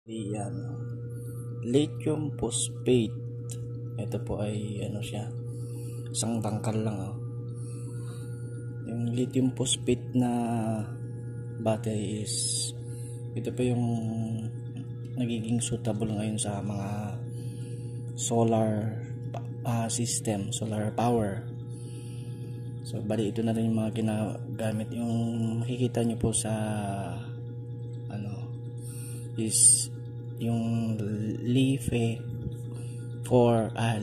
Yan, lithium phosphate. Ito po ay ano siya, isang tangkal lang Yung lithium phosphate na battery is ito po yung nagiging suitable ngayon sa mga solar system, solar power. So bali ito na rin yung mga ginagamit. Yung makikita nyo po sa is yung Li-Fe 4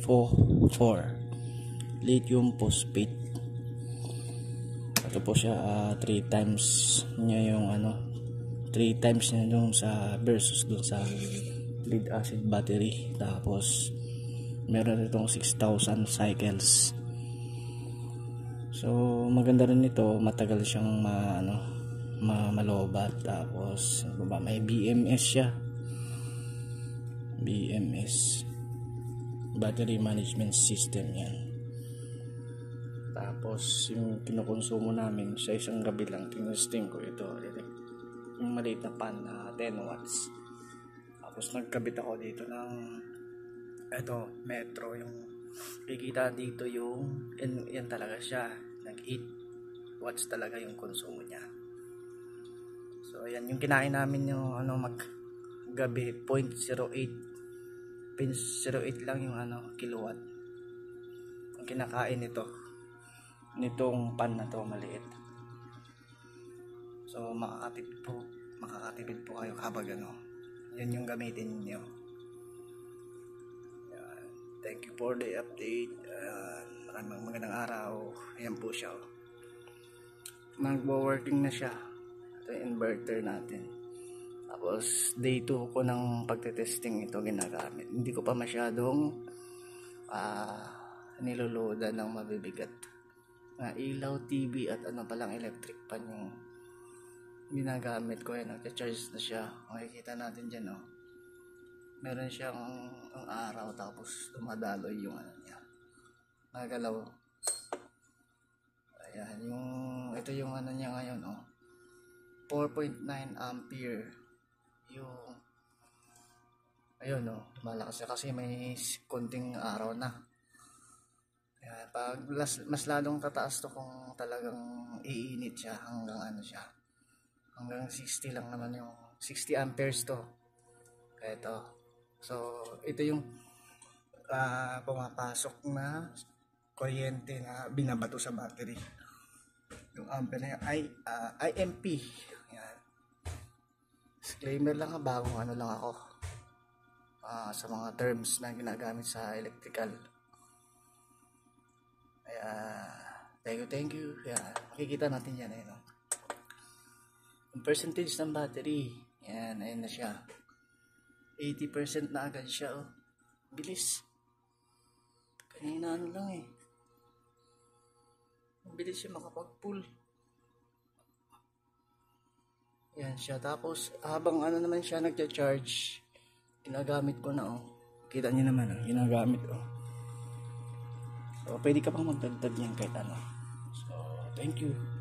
lithium phosphate. Ito po siya 3 times niya yung 3 times niya dun sa versus dun sa lead acid battery. Tapos meron itong 6,000 cycles. So maganda rin ito, matagal siyang malobat. Tapos may BMS siya, BMS, battery management system yan. Tapos yung kinukonsumo namin sa isang gabi lang, tinesting ko ito, yung maliit na pan na 10 watts. Tapos nagkabit ako dito ng metro. Yung kikita dito yung yan talaga siya, nag 8 watts talaga yung konsumo niya. So yan yung kinain namin, yung maggabi 0.08 lang yung kilowatt yung kinakain nitong pan na to maliit. So makakatipid po kayo kapag yan yung gamitin niyo. Thank you for the update. Maraming magandang araw. Ayan po siya. Nagwo-working na siya. Ito yung inverter natin. Tapos day 2 ko ng pagte-testing ito ginagamit. Hindi ko pa masyadong niloloadan ng mabibigat na ilaw, TV at palang electric pan yung ginagamit ko. Nagcha-charge na siya. Makikita natin dyan meron siyang ang araw, tapos dumadaloy yung niya, nagalaw. Ayan, ito yung niya ngayon 4.9 ampere yung ayun malakas siya kasi may konting araw na. Ayan, pag mas lalong tataas to kung talagang iinit siya hanggang hanggang 60 lang naman, yung 60 amperes to. Ito. So ito yung pumapasok na kuryente na binabato sa battery. Yung ampere na IMP. Yan. Disclaimer lang, bagong lang ako sa mga terms na ginagamit sa electrical. Thank you. Yan. Makikita natin yan yung percentage ng battery. Yan, ayun na siya. 80% na agad siya bilis. Kanina lang bilis siya makapag-pull. Yan siya. Tapos habang naman siya nagcha-charge, ginagamit ko na kita niyo naman ginagamit So pwede ka pang magdagdag yan kahit So thank you.